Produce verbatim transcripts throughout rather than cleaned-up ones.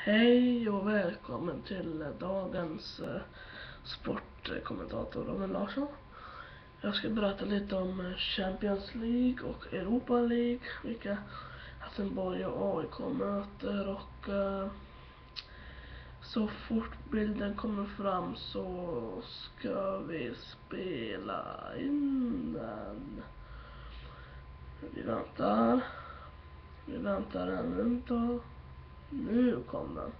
Hej och välkommen till dagens eh, sportkommentator Robin Larsson. Jag ska berätta lite om Champions League och Europa League, vilka Helsingborg och A I K möter, och eh, så fort bilden kommer fram så ska vi spela in den. Vi väntar. Vi väntar ännu inte. Nu kom den.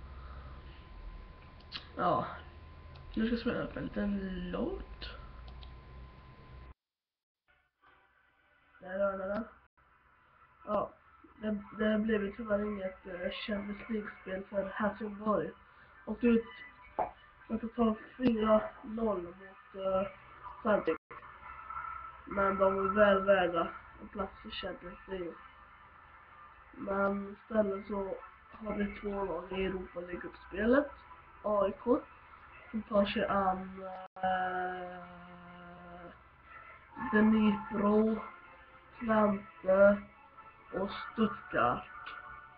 Ja, nu ska jag spela upp en liten låt. Där hör ni den. Ja, det, det blev ju tyvärr inget uh, Champions League-spel för Helsingborg. Och ut med totalt fyra noll mot uh, Celtic. Men de är väl värda en plats i Champions League. Men istället så har vi två lag i Europa League-uppspelet. A I K som tar sig an uh, Dnipro, Twente och Stuttgart.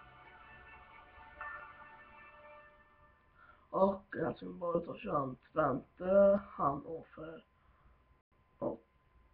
Och Helsingborg tar sig an Twente, Hannover och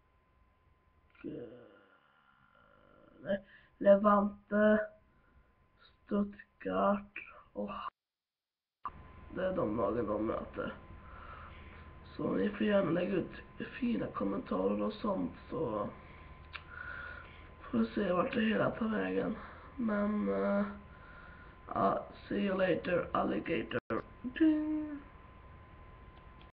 uh, nej, Levante, Stuttgart och det är de lagen de möter. Så ni får gärna lägga ut fina kommentarer och sånt, så får vi se vart det hela tar vägen. Men uh, uh, see you later, alligator.